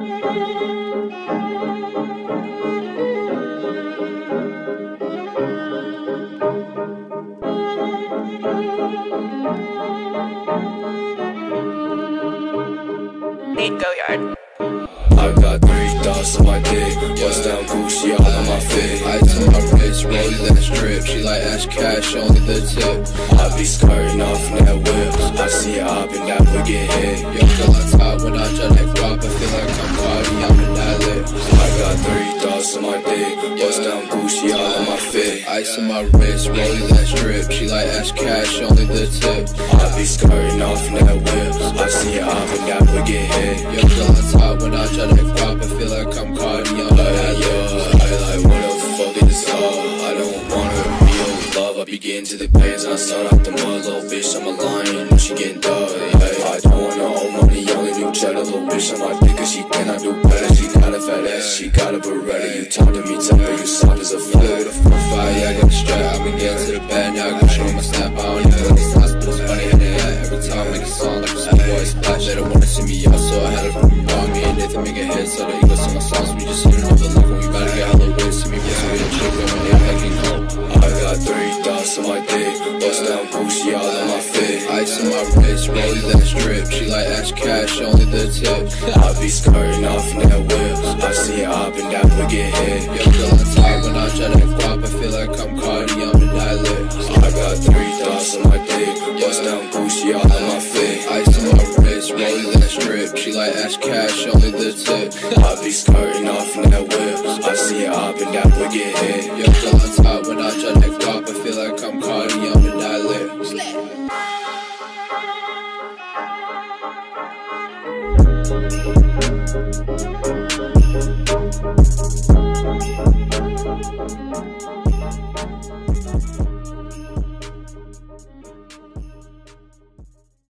Go yard. I got 3 thoughts on my dick, bust down Gucci all on my fit. I tell my wrist, rolling that strip. She like cash, only the tip. I be skirting off in that whip. I see her up and that would get hit. Yo, girl on top when I try that drop, I feel like I'm party, I'm in that lit. I got 3 thoughts on my dick, bust down Gucci all on my fit. Ice on my wrist, rolling that strip. She like cash, only the tip. I be skirting off in that whip. I see her up and that would get hit. Yo, girl on top when I try that drop, I feel like I'm Cardi, I'm in that lit. I like, what the fuck is this all? I don't want a real love. I be getting to the pants and I start out the mud. Little bitch, I'm a lion, know she getting dug. I don't want no old money, only new cheddar. Little bitch on my dick cause she cannot do better. She got a fat ass, she got a Beretta. You talk to me tough, but you soft as a flip. The 4-5, yeah, I got a strap. I been getting to the bed, now I got show my snap. I don't even like these hospitals, funny how they act. Every time I make a song like a schoolboy splash. They don't wanna see me out, so I had to call me and Nathan make a hit. So they go sing my songs, we just hit another look. When we bout to get hella rich, see me bustin' with a chick, when they like King Cole. I got 3 thoughts on my dick, bust down Gucci all on my fit. Ice on my wrist, rolling that strip. She like cash, only the tip. I be skirting off in that whip. I see her up and that would get hit. Yo, girl on top when I try that drop, I feel like I'm Cardi, I'm in that lit. I got 3 thoughts on my dick, bust down Gucci all on my fit. Ice on my wrist, rolling that strip. She like cash, only the tip. I be skirting off in that whip. I see her up and that would get hit. Yo, girl on top when I try that drop, I feel like I'm Cardi, I'm in that lit. Slap.